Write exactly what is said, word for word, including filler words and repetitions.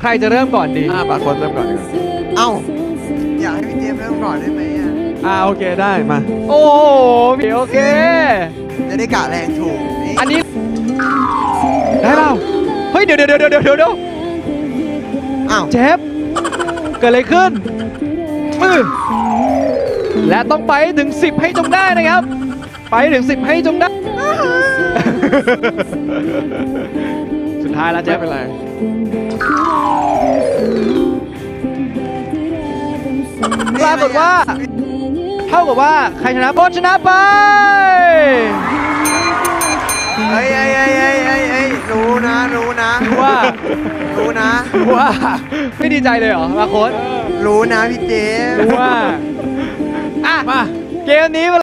รจะเริ่มก่อนดีอ่าบางคนเริ่มก่อนดีกว่าเอ้าอยากให้พี่เจมส์เริ่มก่อนได้ไหมอ่ะอ่าโอเคได้มาโอ้โหพี่โอเคจะได้กะแรงถูกอันนี้ได้เปล่าเฮ้ยเดี๋ยวเดี๋ยวเดี๋ยวเดี๋ยวเดี๋ยวอ้าวเจฟเกิดอะไรขึ้นมือและต้องไปถึงสิบให้จงได้นะครับ ไปถึงสิบให้จงได้ สุดท้ายแล้วเจไม่ฟเป็นไรปรากฏว่า เท่ากับว่าใครชนะบอสชนะไปเฮ้ยเฮ้ยเฮ้ยเฮ้ยเฮ้ยเฮ้ยรู้นะรู้นะว่ารู้นะว่าไม่ดีใจเลยเหรอมาโค้ดรู้นะพี่เจมส์ว่าอ่ะมาเกมนี้